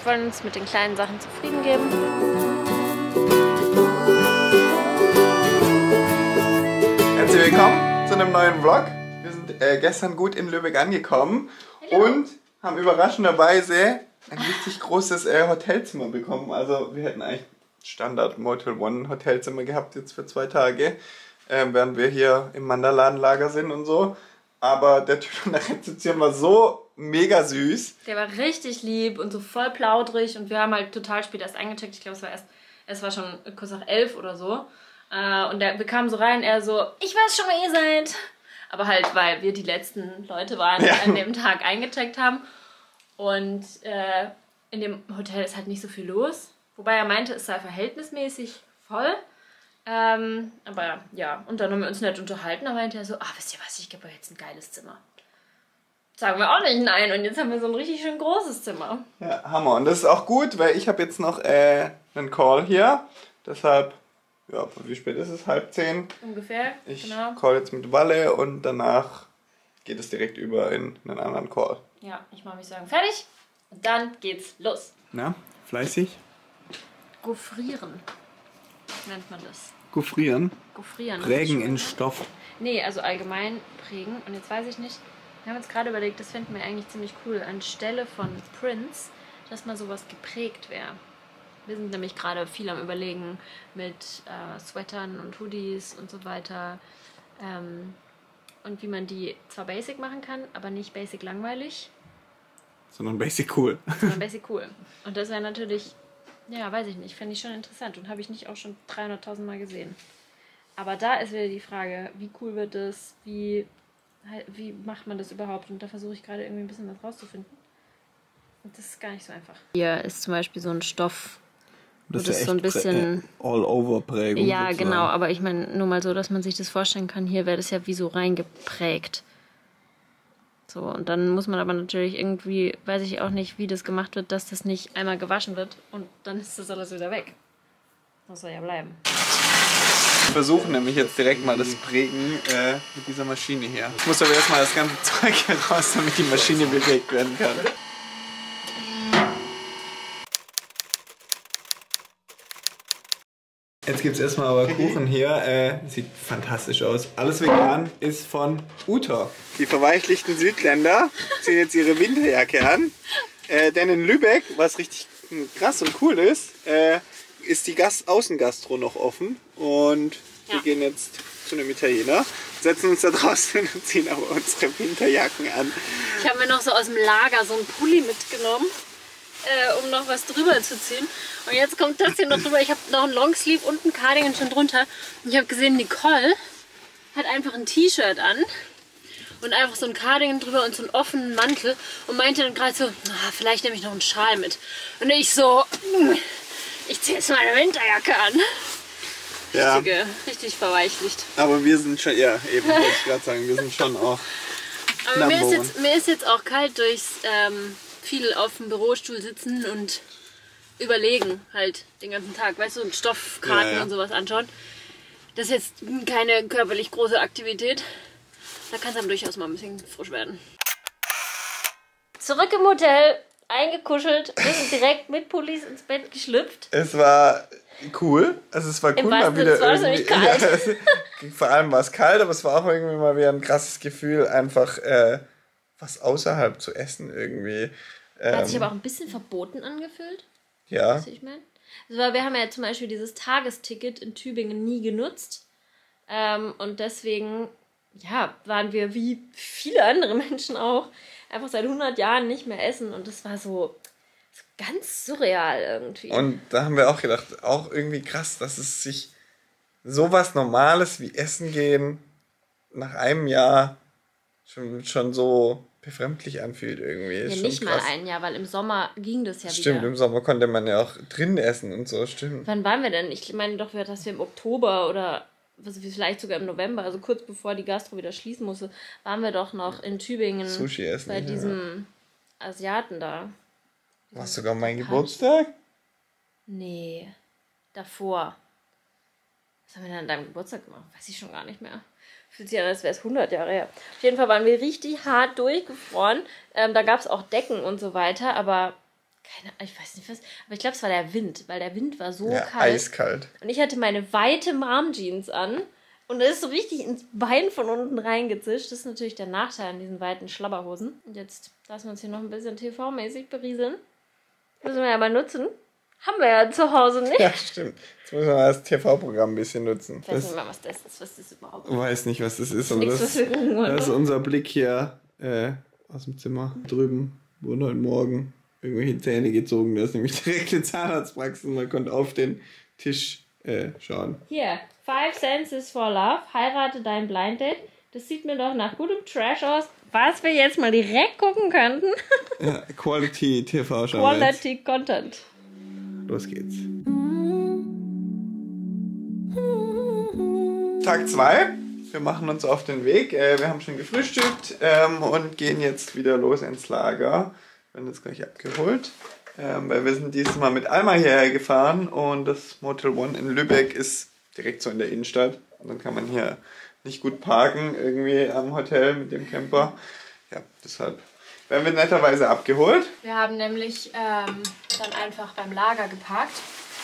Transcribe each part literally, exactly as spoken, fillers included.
wollen uns mit den kleinen Sachen zufrieden geben. Herzlich willkommen zu einem neuen Vlog. Wir sind äh, gestern gut in Lübeck angekommen. Hallo. Und haben überraschenderweise ein richtig großes äh, Hotelzimmer bekommen. Also wir hätten eigentlich Standard Motel One Hotelzimmer gehabt jetzt für zwei Tage, äh, während wir hier im Mandaladenlager sind und so. Aber der Typ an der Rezeption war so mega süß. Der war richtig lieb und so voll plaudrig und wir haben halt total spät erst eingecheckt. Ich glaube, es war erst, es war schon kurz nach elf oder so. Äh, und der, wir kamen so rein, er so, ich weiß schon, wer ihr seid. Aber halt, weil wir die letzten Leute waren, die ja. an dem Tag eingecheckt haben. Und äh, in dem Hotel ist halt nicht so viel los. Wobei er meinte, es sei verhältnismäßig voll. Ähm, aber ja, und dann haben wir uns nett unterhalten. Da meinte er so, ah, wisst ihr was, ich gebe euch jetzt ein geiles Zimmer. Sagen wir auch nicht nein. Und jetzt haben wir so ein richtig schön großes Zimmer. Ja, Hammer. Und das ist auch gut, weil ich habe jetzt noch äh, einen Call hier. Deshalb, ja, wie spät ist es? Halb zehn? Ungefähr, ich genau. Call jetzt mit Walle und danach geht es direkt über in einen anderen Call. Ja, ich mache mich sagen, fertig. Und dann geht's los. Na, fleißig? Gaufrieren nennt man das. Gaufrieren? Gaufrieren. Prägen in Stoff. Nee, also allgemein prägen. Und jetzt weiß ich nicht, wir haben uns gerade überlegt, das finden wir eigentlich ziemlich cool, anstelle von Prints, dass mal sowas geprägt wäre. Wir sind nämlich gerade viel am Überlegen mit äh, Sweatern und Hoodies und so weiter. Ähm, und wie man die zwar basic machen kann, aber nicht basic langweilig. Sondern basic cool. Sondern basic cool. Und das wäre natürlich, ja, weiß ich nicht, fände ich schon interessant und habe ich nicht auch schon dreihunderttausend Mal gesehen. Aber da ist wieder die Frage, wie cool wird das, wie, wie macht man das überhaupt? Und da versuche ich gerade irgendwie ein bisschen was rauszufinden. Und das ist gar nicht so einfach. Hier ist zum Beispiel so ein Stoff, das ist das so ein bisschen All-Over-Prägung. Ja, sozusagen. genau, aber ich meine, nur mal so, dass man sich das vorstellen kann, hier wäre das ja wie so reingeprägt. So, und dann muss man aber natürlich irgendwie, weiß ich auch nicht, wie das gemacht wird, dass das nicht einmal gewaschen wird und dann ist das alles wieder weg. Das soll ja bleiben. Wir versuchen nämlich jetzt direkt mal das Prägen äh, mit dieser Maschine hier. Ich muss aber erstmal das ganze Zeug hier raus, damit die Maschine bewegt werden kann. Jetzt gibt es erstmal aber Kuchen hier. Äh, sieht fantastisch aus. Alles vegan ist von Uta. Die verweichlichten Südländer ziehen jetzt ihre Winterjacke an. Äh, denn in Lübeck, was richtig krass und cool ist, äh, ist die Gast Außengastro noch offen. Und ja. wir gehen jetzt zu einem Italiener, setzen uns da draußen und ziehen aber unsere Winterjacken an. Ich habe mir noch so aus dem Lager so einen Pulli mitgenommen. Äh, um noch was drüber zu ziehen. Und jetzt kommt das hier noch drüber. Ich habe noch einen Longsleeve und einen Cardigan schon drunter. Und ich habe gesehen, Nicole hat einfach ein T-Shirt an und einfach so ein Cardigan drüber und so einen offenen Mantel und meinte dann gerade so, ah, vielleicht nehme ich noch einen Schal mit. Und ich so, ich ziehe jetzt meine Winterjacke an. Ja. Richtige, richtig verweichlicht. Aber wir sind schon, ja, eben wollte ich gerade sagen, wir sind schon auch. Aber mir ist, jetzt, mir ist jetzt auch kalt durchs ähm, viel auf dem Bürostuhl sitzen und überlegen halt den ganzen Tag, weißt du, und Stoffkarten ja, ja. und sowas anschauen. Das ist jetzt keine körperlich große Aktivität. Da kann es dann durchaus mal ein bisschen frisch werden. Zurück im Hotel, eingekuschelt, wir sind direkt mit Pullis ins Bett geschlüpft. Es war cool, also es war cool, mal wieder war irgendwie, kalt. Ja, es, vor allem war es kalt, aber es war auch irgendwie mal wieder ein krasses Gefühl, einfach äh, was außerhalb zu essen irgendwie. Ähm, Hat sich aber auch ein bisschen verboten angefühlt. Ja. Was ich meine? Also, weil wir haben ja zum Beispiel dieses Tagesticket in Tübingen nie genutzt. Ähm, und deswegen, ja, waren wir wie viele andere Menschen auch einfach seit hundert Jahren nicht mehr essen. Und das war so, so ganz surreal irgendwie. Und da haben wir auch gedacht, auch irgendwie krass, dass es sich sowas Normales wie Essen gehen nach einem Jahr schon, schon so befremdlich anfühlt irgendwie. Ja, ist nicht schon mal krass. ein Jahr, weil im Sommer ging das ja stimmt, wieder. Stimmt, im Sommer konnte man ja auch drin essen und so, stimmt. Wann waren wir denn? Ich meine doch, dass wir im Oktober oder vielleicht sogar im November, also kurz bevor die Gastro wieder schließen musste, waren wir doch noch in Tübingen Sushi essen, bei diesem ja. Asiaten da. War es sogar mein Geburtstag? Nee, davor. Was haben wir denn an deinem Geburtstag gemacht? Weiß ich schon gar nicht mehr. Fühlt sich an, als wäre es hundert Jahre her. Auf jeden Fall waren wir richtig hart durchgefroren. Ähm, da gab es auch Decken und so weiter, aber keine, ich weiß nicht was, aber ich glaube, es war der Wind, weil der Wind war so ja, kalt. Eiskalt. Und ich hatte meine weite Mom-Jeans an und da ist so richtig ins Bein von unten reingezischt. Das ist natürlich der Nachteil an diesen weiten Schlabberhosen. Und jetzt lassen wir uns hier noch ein bisschen T V-mäßig berieseln. Müssen wir ja mal nutzen. Haben wir ja zu Hause nicht. Ja, stimmt. Jetzt müssen wir mal das T V-Programm ein bisschen nutzen. Ich weiß das, nicht mal, was das ist. Was das überhaupt ist. Ich weiß nicht, was das ist. Das, aber nichts, das, was wir gucken, das ist unser Blick hier äh, aus dem Zimmer. Drüben wurden heute Morgen irgendwelche Zähne gezogen. Da ist nämlich direkt die Zahnarztpraxis und man konnte auf den Tisch äh, schauen. Hier, Five Senses for Love. Heirate dein Blind Date. Das sieht mir doch nach gutem Trash aus. Was wir jetzt mal direkt gucken könnten. Ja, Quality T V schauen. Quality Content. Los geht's. Tag zwei. Wir machen uns auf den Weg. Äh, wir haben schon gefrühstückt ähm, und gehen jetzt wieder los ins Lager. Wir werden jetzt gleich abgeholt. Ähm, weil wir sind dieses Mal mit Alma hierher gefahren und das Motel One in Lübeck ist direkt so in der Innenstadt. Und dann kann man hier nicht gut parken, irgendwie am Hotel mit dem Camper. Ja, deshalb werden wir netterweise abgeholt. Wir haben nämlich ähm, dann einfach beim Lager geparkt.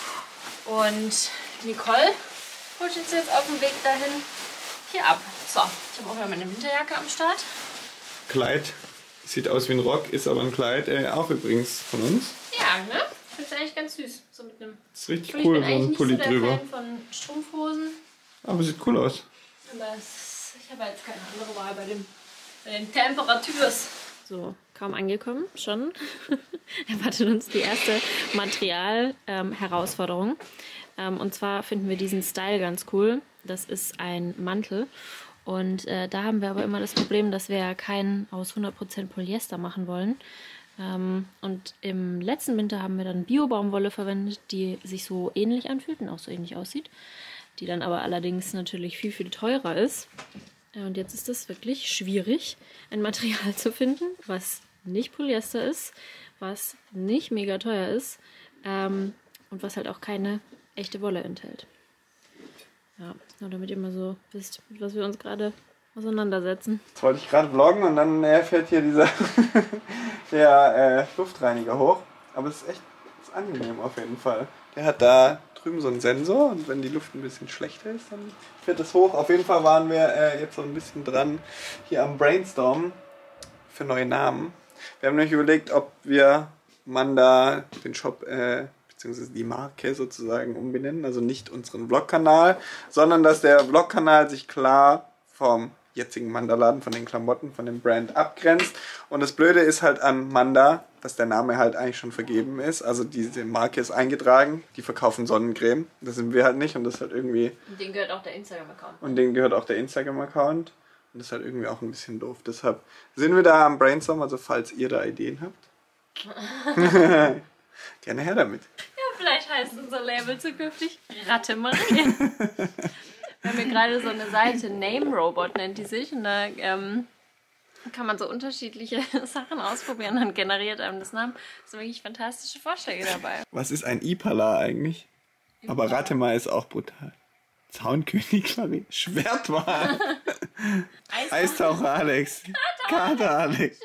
Und Nicole holt uns jetzt auf dem Weg dahin hier ab. So, ich habe auch wieder meine Winterjacke am Start. Kleid. Sieht aus wie ein Rock, ist aber ein Kleid. Äh, auch übrigens von uns. Ja, ne? Ich finde es eigentlich ganz süß. So mit einem. Das ist richtig ich cool, bin so ein Pulli nicht so der drüber. Fan von Strumpfhosen. Aber sieht cool aus. Aber es, ich habe jetzt keine andere Wahl bei, dem, bei den Temperaturen. So, kaum angekommen, schon erwartet uns die erste Material-Herausforderung. Ähm, ähm, und zwar finden wir diesen Style ganz cool. Das ist ein Mantel. Und äh, da haben wir aber immer das Problem, dass wir ja keinen aus hundert Prozent Polyester machen wollen. Ähm, und im letzten Winter haben wir dann Bio-Baumwolle verwendet, die sich so ähnlich anfühlt und auch so ähnlich aussieht. Die dann aber allerdings natürlich viel, viel teurer ist. Und jetzt ist es wirklich schwierig, ein Material zu finden, was nicht Polyester ist, was nicht mega teuer ist ähm, und was halt auch keine echte Wolle enthält. Ja, nur damit ihr mal so wisst, mit was wir uns gerade auseinandersetzen. Jetzt wollte ich gerade vloggen und dann äh, fährt hier dieser der äh, Luftreiniger hoch. Aber es ist echt ist angenehm auf jeden Fall. Der hat da drüben so einen Sensor und wenn die Luft ein bisschen schlechter ist, dann fährt das hoch. Auf jeden Fall waren wir äh, jetzt so ein bisschen dran hier am Brainstorm für neue Namen. Wir haben nämlich überlegt, ob wir man da den Shop äh, beziehungsweise die Marke sozusagen umbenennen, also nicht unseren Vlog-Kanal, sondern dass der Vlog-Kanal sich klar vom jetzigen Manda-Laden, von den Klamotten, von dem Brand abgrenzt. Und das Blöde ist halt an Manda, dass der Name halt eigentlich schon vergeben ist. Also diese Marke ist eingetragen, die verkaufen Sonnencreme. Das sind wir halt nicht und das ist halt irgendwie... Und denen gehört auch der Instagram-Account. Und denen gehört auch der Instagram-Account. Und das ist halt irgendwie auch ein bisschen doof. Deshalb sind wir da am Brainstorm, also falls ihr da Ideen habt. Gerne her damit. Ja, vielleicht heißt unser Label zukünftig Ratte Marie. Wir haben hier gerade so eine Seite, Name Robot nennt die sich. Und da ähm, kann man so unterschiedliche Sachen ausprobieren. Dann generiert einem das Namen. Das sind wirklich fantastische Vorschläge dabei. Was ist ein Ipala eigentlich? Impala. Aber Ratema ist auch brutal. Zaunkönig Marie. Schwertwal. Eistaucher Alex. Kater Alex.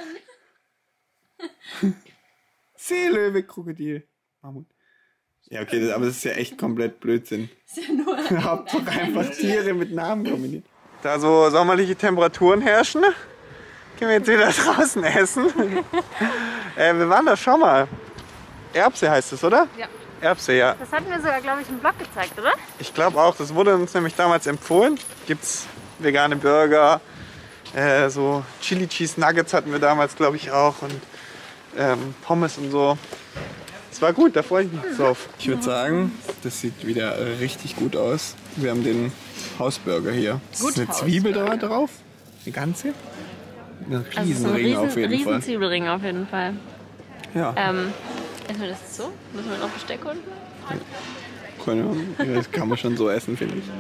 Schön. Seelöwe, Krokodil. Mammut. Ja, okay, das, aber das ist ja echt komplett Blödsinn. Das ist ja nur Hauptsache einfach Tiere mit Namen kombiniert. Da so sommerliche Temperaturen herrschen, können wir jetzt wieder draußen essen. äh, wir waren da schon mal. Erbse heißt es, oder? Ja. Erbse, ja. Das hatten wir sogar, glaube ich, im Blog gezeigt, oder? Ich glaube auch. Das wurde uns nämlich damals empfohlen. Gibt's vegane Burger, äh, so Chili Cheese Nuggets hatten wir damals, glaube ich, auch. Und ähm, Pommes und so. Es war gut, da freue ich mich drauf. Ich würde sagen, das sieht wieder richtig gut aus. Wir haben den Hausburger hier. Ist Gut, eine Zwiebel da drauf? Eine ganze? Ein Riesenring also so ein Riesen, auf jeden Riesen Fall. Zwiebelring auf jeden Fall. Ja. Ähm, essen wir das so? Müssen wir noch Besteck holen? Keine Ahnung. Das kann man schon so essen, finde ich.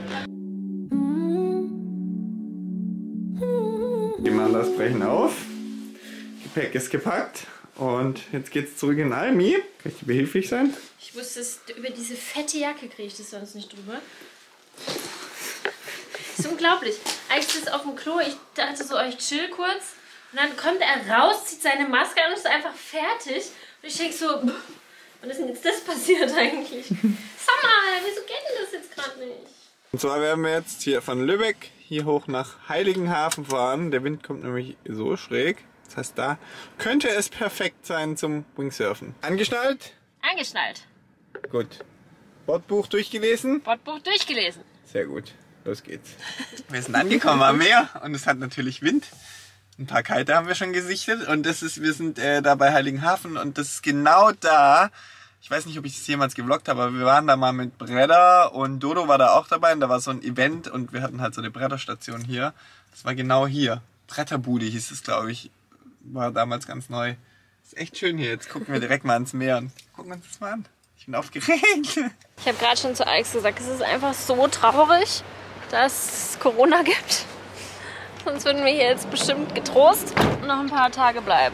Die Mandas brechen auf. Gepäck ist gepackt. Und jetzt geht's zurück in Almi. Kann ich dir behilflich sein? Ich wusste es, über diese fette Jacke kriege ich das sonst nicht drüber. Das ist unglaublich. Eigentlich ist es auf dem Klo, ich dachte so, ich chill kurz. Und dann kommt er raus, zieht seine Maske an und ist einfach fertig. ich denke so, wann ist denn jetzt das passiert eigentlich? Sag mal, wieso geht denn das jetzt gerade nicht? Und zwar werden wir jetzt hier von Lübeck hier hoch nach Heiligenhafen fahren. Der Wind kommt nämlich so schräg. Das heißt, da könnte es perfekt sein zum Wingsurfen. Angeschnallt? Angeschnallt. Gut. Bordbuch durchgelesen? Bordbuch durchgelesen. Sehr gut. Los geht's. Wir sind angekommen am Meer und es hat natürlich Wind. Ein paar Kite haben wir schon gesichtet und das ist, wir sind äh, da bei Heiligenhafen und das ist genau da. Ich weiß nicht, ob ich das jemals gevloggt habe, aber wir waren da mal mit Bredder und Dodo war da auch dabei und da war so ein Event und wir hatten halt so eine Bretterstation hier. Das war genau hier. Bretterbude hieß es, glaube ich. War damals ganz neu. Ist echt schön hier. Jetzt gucken wir direkt mal ans Meer und gucken uns das mal an. Ich bin aufgeregt. Ich habe gerade schon zu Alex gesagt, es ist einfach so traurig, dass es Corona gibt. Sonst würden wir hier jetzt bestimmt getrost noch ein paar Tage bleiben.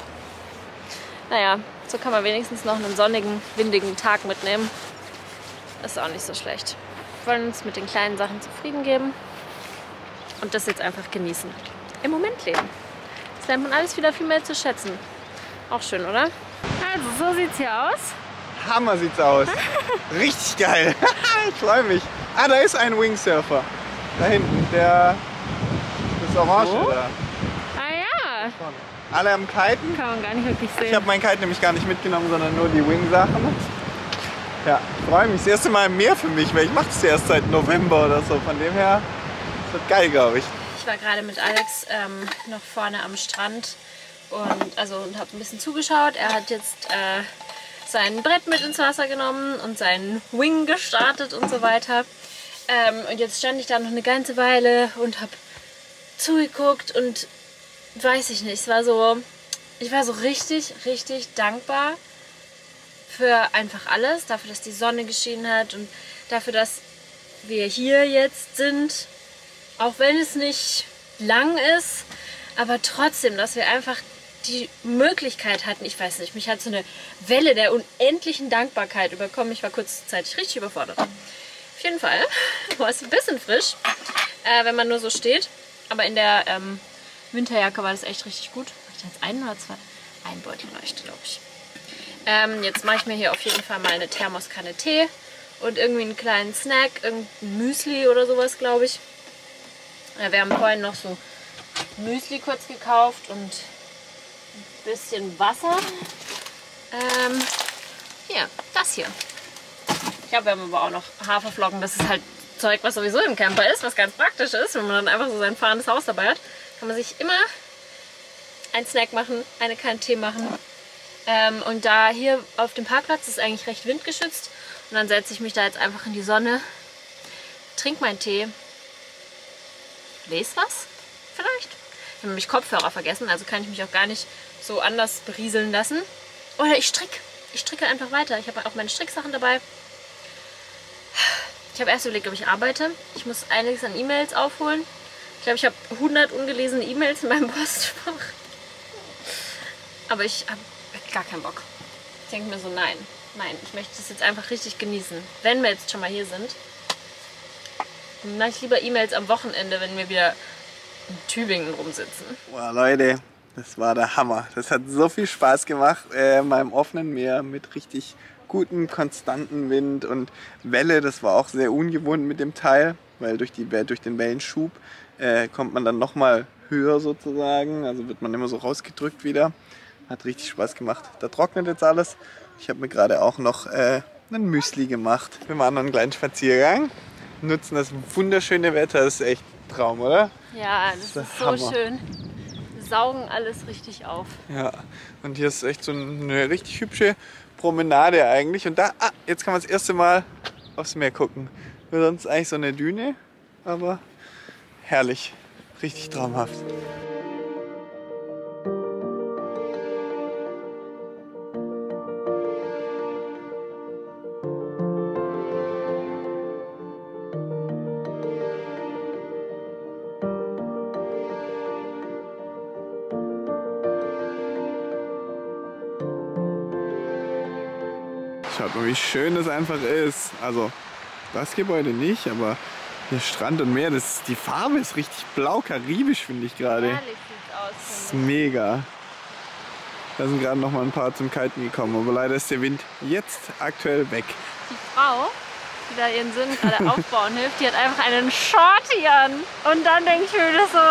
Naja, so kann man wenigstens noch einen sonnigen, windigen Tag mitnehmen. Ist auch nicht so schlecht. Wir wollen uns mit den kleinen Sachen zufrieden geben und das jetzt einfach genießen. Im Moment leben. Das lernt man alles wieder viel mehr zu schätzen. Auch schön, oder? Also, so sieht's hier aus. Hammer sieht's aus. Richtig geil. Ich freue mich. Ah, da ist ein Wingsurfer. Da hinten, der... das Orange oh. da. Ah ja. Alle am Kiten. Kann man gar nicht wirklich sehen. Ich habe mein Kite nämlich gar nicht mitgenommen, sondern nur die Wing-Sachen. Ja, ich freue mich. Das erste Mal im Meer für mich, weil ich mache das erst seit November oder so. Von dem her, das wird geil, glaube ich. Ich war gerade mit Alex ähm, noch vorne am Strand und also und habe ein bisschen zugeschaut. Er hat jetzt äh, sein Brett mit ins Wasser genommen und seinen Wing gestartet und so weiter. Ähm, und jetzt stand ich da noch eine ganze Weile und habe zugeguckt und weiß ich nicht, es war so, ich war so richtig, richtig dankbar für einfach alles, dafür, dass die Sonne geschienen hat und dafür, dass wir hier jetzt sind, auch wenn es nicht lang ist, aber trotzdem, dass wir einfach die Möglichkeit hatten, ich weiß nicht, mich hat so eine Welle der unendlichen Dankbarkeit überkommen. Ich war kurzzeitig richtig überfordert. Auf jeden Fall war es ein bisschen frisch, äh, wenn man nur so steht, aber in der ähm, Winterjacke war das echt richtig gut. Habe ich jetzt einen oder zwei? Ein Beutel reicht, glaube ich. Ähm, jetzt mache ich mir hier auf jeden Fall mal eine Thermoskanne Tee und irgendwie einen kleinen Snack, irgendein Müsli oder sowas, glaube ich. Ja, wir haben vorhin noch so Müsli kurz gekauft und ein bisschen Wasser. Ähm, hier, das hier. Ich glaube, wir haben aber auch noch Haferflocken. Das ist halt Zeug, was sowieso im Camper ist, was ganz praktisch ist. Wenn man dann einfach so sein fahrendes Haus dabei hat, kann man sich immer einen Snack machen, eine Kanne Tee machen. Ähm, und da hier auf dem Parkplatz ist eigentlich recht windgeschützt. Und dann setze ich mich da jetzt einfach in die Sonne, trinke meinen Tee, lese was vielleicht. Ich habe nämlich Kopfhörer vergessen, also kann ich mich auch gar nicht so anders berieseln lassen. Oder ich stricke. Ich stricke einfach weiter. Ich habe auch meine Stricksachen dabei. Ich habe erst überlegt, ob ich arbeite. Ich muss einiges an E-Mails aufholen. Ich glaube, ich habe hundert ungelesene E-Mails in meinem Postfach. Aber ich habe gar keinen Bock. Ich denke mir so, nein, nein, ich möchte das jetzt einfach richtig genießen. Wenn wir jetzt schon mal hier sind, dann mache ich lieber E-Mails am Wochenende, wenn wir wieder in Tübingen rumsitzen. Boah, Leute, das war der Hammer. Das hat so viel Spaß gemacht, äh, mal im offenen Meer mit richtig guten, konstanten Wind und Welle. Das war auch sehr ungewohnt mit dem Teil, weil durch, die, durch den Wellenschub äh, kommt man dann nochmal höher sozusagen. Also wird man immer so rausgedrückt wieder. Hat richtig Spaß gemacht. Da trocknet jetzt alles. Ich habe mir gerade auch noch äh, ein Müsli gemacht. Wir machen noch einen kleinen Spaziergang. Nutzen das wunderschöne Wetter. Das ist echt ein Traum, oder? Ja, das, das ist, ist so Hammer. Schön. Wir saugen alles richtig auf. Ja, und hier ist echt so eine richtig hübsche Promenade eigentlich. Und da, ah, jetzt kann man das erste Mal aufs Meer gucken. Sonst eigentlich so eine Düne, aber herrlich. Richtig traumhaft. Schaut mal, wie schön das einfach ist. Also das Gebäude nicht, aber der Strand und Meer, das, die Farbe ist richtig blau, karibisch finde ich gerade. Herrlich sieht's aus. Das ist mega. Da sind gerade noch mal ein paar zum Kiten gekommen, aber leider ist der Wind jetzt aktuell weg. Die Frau, die da ihren Sinn gerade aufbauen hilft, die hat einfach einen Shorty an. Und dann denke ich mir das so,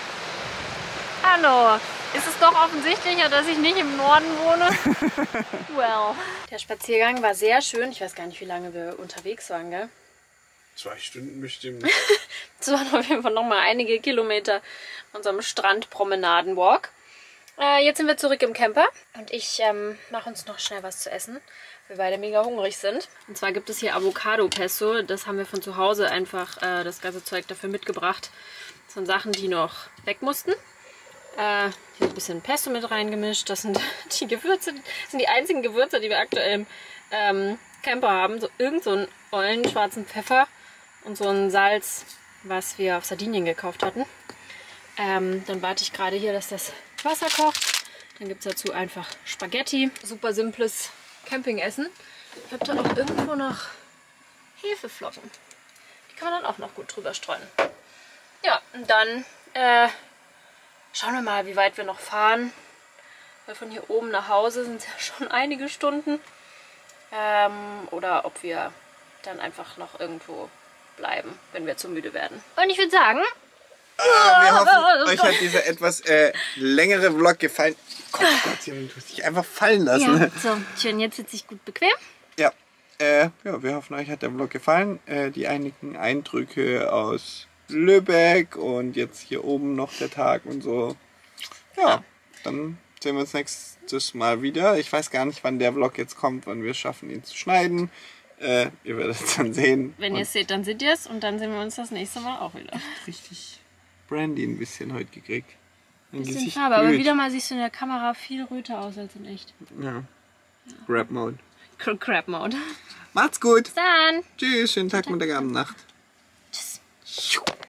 hallo, ist es doch offensichtlicher, dass ich nicht im Norden wohne? Well. Der Spaziergang war sehr schön. Ich weiß gar nicht, wie lange wir unterwegs waren, gell? Zwei Stunden bestimmt. Es waren auf jeden Fall noch mal einige Kilometer von unserem Strandpromenaden-Walk. Äh, jetzt sind wir zurück im Camper und ich ähm, mache uns noch schnell was zu essen, weil wir beide mega hungrig sind. Und zwar gibt es hier Avocado-Pesto. Das haben wir von zu Hause einfach äh, das ganze Zeug dafür mitgebracht. Das sind Sachen, die noch weg mussten. Äh, hier ein bisschen Pesto mit reingemischt. Das sind die Gewürze, das sind die einzigen Gewürze, die wir aktuell im ähm, Camper haben. So irgend so einen ollen schwarzen Pfeffer und so ein Salz, was wir auf Sardinien gekauft hatten. Ähm, dann warte ich gerade hier, dass das Wasser kocht. Dann gibt es dazu einfach Spaghetti. Super simples Campingessen. Ich habe da auch irgendwo noch Hefeflocken. Die kann man dann auch noch gut drüber streuen. Ja, und dann äh, schauen wir mal, wie weit wir noch fahren. Weil von hier oben nach Hause sind es ja schon einige Stunden. Ähm, oder ob wir dann einfach noch irgendwo bleiben, wenn wir zu müde werden. Und ich würde sagen... Ah, wir hoffen, euch hat dieser etwas äh, längere Vlog gefallen. Gott, Gott, du hast dich einfach fallen lassen. Ja, so, schön, jetzt sitze ich gut bequem. Ja, äh, ja, wir hoffen, euch hat der Vlog gefallen. Äh, die einigen Eindrücke aus Lübeck und jetzt hier oben noch der Tag und so. Ja, dann sehen wir uns nächstes Mal wieder. Ich weiß gar nicht, wann der Vlog jetzt kommt, wann wir es schaffen, ihn zu schneiden. Äh, ihr werdet es dann sehen. Wenn ihr es seht, dann seht ihr es und dann sehen wir uns das nächste Mal auch wieder. Richtig Brandy ein bisschen heute gekriegt. Ein bisschen Farbe, aber wieder mal siehst du in der Kamera viel röter aus als in echt. Ja. ja. Grab Mode. Crab Mode. Macht's gut. Bis dann. Tschüss, schönen Tag, Mittag, Abend, Nacht.